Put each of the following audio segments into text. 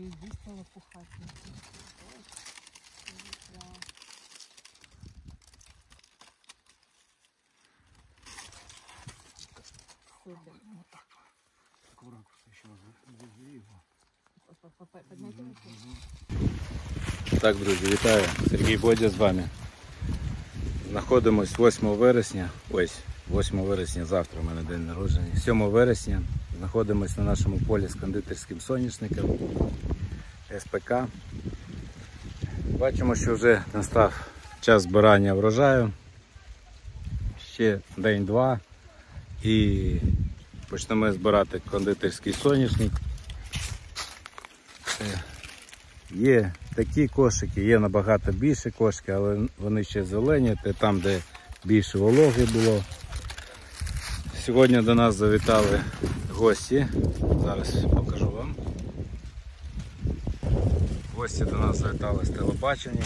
везде стало пухать. Супер. Вот так. Такого ракурса еще держи его. Подняйте руку. Так, друзі, вітаю! Сергій Бодя з вами. Знаходимось 8 вересня. Ось, 8 вересня, завтра у мене день народження. 7 вересня. Знаходимось на нашому полі з кондитерським соняшником СПК. Бачимо, що вже настав час збирання врожаю. Ще день-два і почнемо збирати кондитерський соняшник. Є такі кошики, є набагато більші кошики, але вони ще зелені, там де більше вологи було. Сьогодні до нас завітали гості, зараз покажу вам. Гості до нас завітали з телебачення.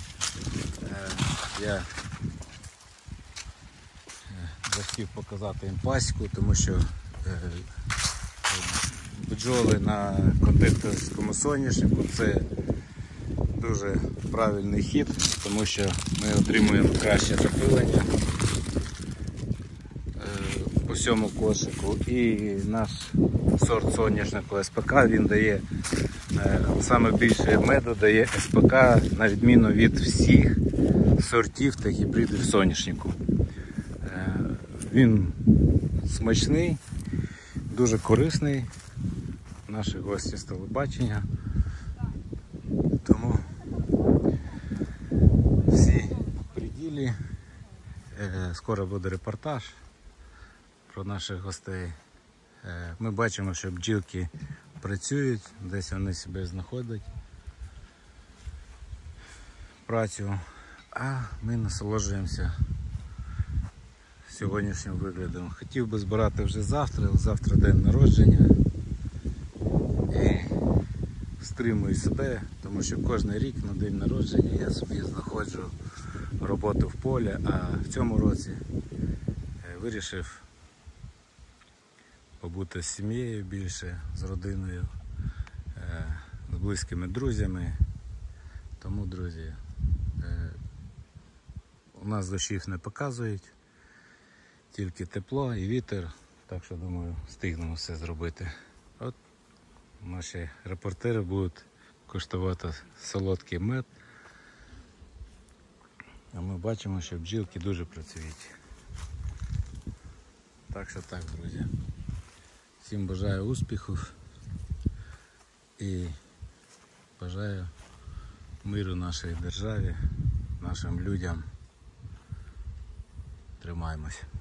Я захотів показати їм пасіку, тому що бджоли на кондитерському соняшнику – це дуже правильний хід, тому що ми отримуємо краще запилення по всьому кошику. І наш сорт соняшнику СПК, він дає саме більше меду, дає СПК на відміну від всіх сортів та гібридів соняшнику. Він смачний, дуже корисний. Наші гості з телебачення. Тому всі в приділі. Скоро буде репортаж про наших гостей. Ми бачимо, що бджілки працюють, десь вони себе знаходять працю, а ми насолоджуємося сьогоднішнім виглядом. Хотів би збирати вже завтра, але завтра день народження. І стримую себе, тому що кожен рік на день народження я собі знаходжу роботу в полі, а в цьому році вирішив побути з сім'єю більше, з родиною, з близькими друзями. Тому, друзі, у нас дощів не показують, тільки тепло і вітер, так що, думаю, встигнемо все зробити. От наші репортери будуть куштувати солодкий мед, а ми бачимо, що бджілки дуже працюють. Так що так, друзі. Всім бажаю успіхів і бажаю миру нашій державі, нашим людям. Тримаємось.